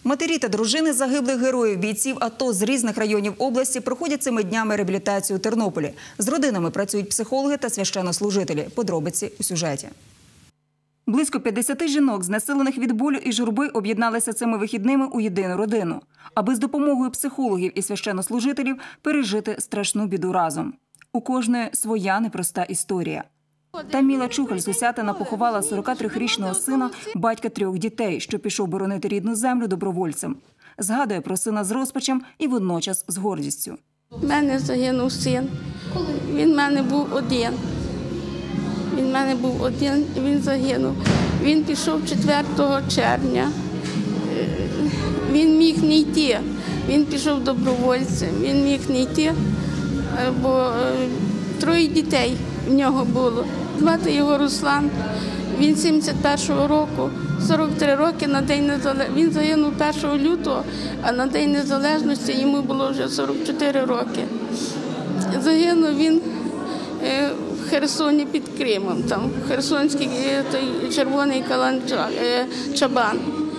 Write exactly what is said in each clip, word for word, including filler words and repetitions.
Матері та дружини загиблих героїв, бійців АТО з різних районів області проходять цими днями реабілітацію у Тернополі. З родинами працюють психологи та священнослужителі. Подробиці у сюжеті. Близько п'ятдесят жінок, знесилених від болю і журби, об'єдналися цими вихідними у єдину родину, аби з допомогою психологів і священнослужителів пережити страшну біду разом. У кожної своя непроста історія. Таміла Чухаль з Усятина поховала сорокатрирічного сина, батька трьох дітей, що пішов боронити рідну землю добровольцем. Згадує про сина з розпачем і водночас з гордістю. У мене загинув син. Він в мене був один. Він в мене був один і він загинув. Він пішов четвертого червня. Він міг не йти. Він пішов добровольцем. Він міг не йти, бо троє дітей в нього було. Звати його Руслан. Він сімдесят першого року, сорок три роки на День Незалежності. Він загинув першого лютого, а на День Незалежності йому було вже сорок чотири роки. Загинув він в Херсоні під Кримом, там херсонський той червоний каланча, чабан.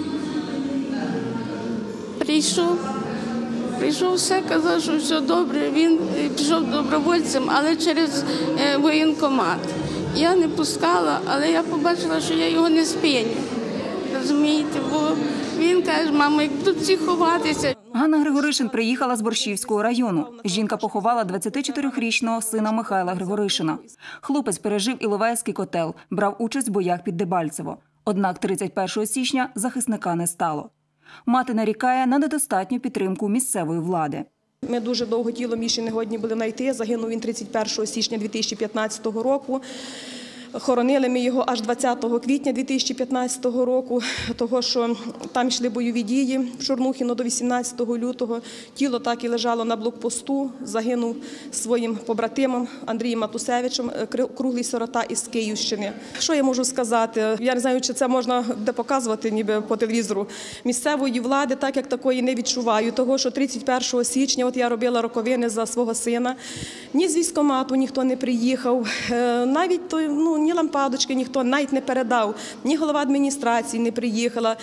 Прийшов, прийшов все, казав, що все добре. Він пішов добровольцем, але через воєнкомат. Я не пускала, але я побачила, що я його не спиню. Розумієте, бо він каже: мамо, як тут всі ховатися. Ганна Григоришин приїхала з Борщівського району. Жінка поховала двадцятичотирирічного сина Михайла Григоришина. Хлопець пережив Іловайський котел, брав участь в боях під Дебальцево. Однак тридцять першого січня захисника не стало. Мати нарікає на недостатню підтримку місцевої влади. Ми дуже довго тіло Міші не годні були знайти. Загинув він тридцять першого січня дві тисячі п'ятнадцятого року. Хоронили ми його аж двадцятого квітня дві тисячі п'ятнадцятого року, того що там йшли бойові дії в Чорнухіно до вісімнадцятого лютого. Тіло так і лежало на блокпосту. Загинув своїм побратимом Андрієм Матусевичем, круглий сирота із Київщини. Що я можу сказати? Я не знаю, чи це можна де показувати ніби по телевізору. Місцевої влади так як такої не відчуваю, того що тридцять першого січня от я робила роковини за свого сина. Ні з військкомату ніхто не приїхав, навіть той, ну, ні лампадочки ніхто навіть не передав, ні голова адміністрації не приїхала.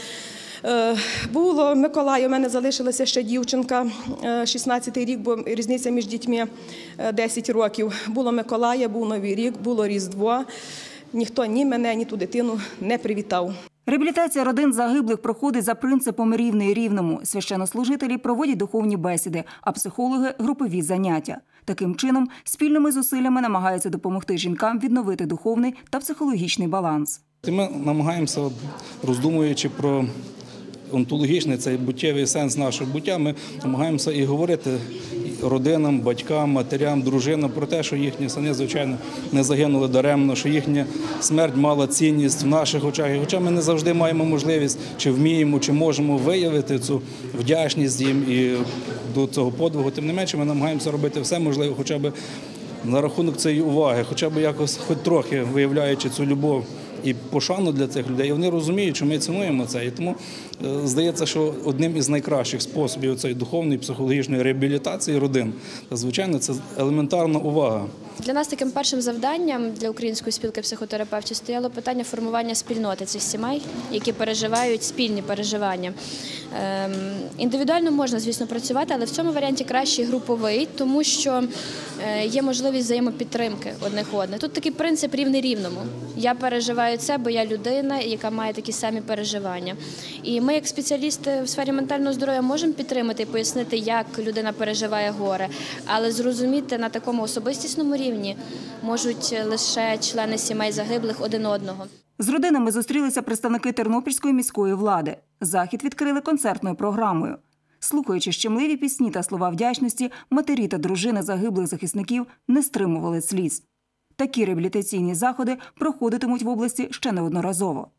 Було Миколай, у мене залишилася ще дівчинка, шістнадцятий рік, бо різниця між дітьми десять років. Було Миколая, був Новий рік, було Різдво. Ніхто ні мене, ні ту дитину не привітав. Реабілітація родин загиблих проходить за принципом «рівний рівному». Священнослужителі проводять духовні бесіди, а психологи – групові заняття. Таким чином, спільними зусиллями намагаються допомогти жінкам відновити духовний та психологічний баланс. Ми намагаємося, роздумуючи про онтологічний, цей буттєвий сенс нашого буття, ми намагаємося і говорити родинам, батькам, матерям, дружинам про те, що їхні сини, звичайно, не загинули даремно, що їхня смерть мала цінність в наших очах. І хоча ми не завжди маємо можливість, чи вміємо, чи можемо виявити цю вдячність їм і до цього подвигу, тим не менше ми намагаємося робити все можливе, хоча б на рахунок цієї уваги, хоча б якось хоч трохи виявляючи цю любов і пошану для цих людей. І вони розуміють, що ми цінуємо це. І тому здається, що одним із найкращих способів цієї духовної, психологічної реабілітації родин, звичайно, це елементарна увага. Для нас таким першим завданням для Української спілки психотерапевтів стояло питання формування спільноти цих сімей, які переживають спільні переживання. Ем, індивідуально можна, звісно, працювати, але в цьому варіанті краще груповий, тому що е, є можливість взаємопідтримки одних одних. Тут такий принцип рівний рівному. Я переживаю це, бо я людина, яка має такі самі переживання. І ми, як спеціалісти в сфері ментального здоров'я, можемо підтримати і пояснити, як людина переживає горе, але зрозуміти на такому особистісному рівні можуть лише члени сімей загиблих один одного. З родинами зустрілися представники Тернопільської міської влади. Захід відкрили концертною програмою. Слухаючи щемливі пісні та слова вдячності, матері та дружини загиблих захисників не стримували сліз. Такі реабілітаційні заходи проходитимуть в області ще неодноразово.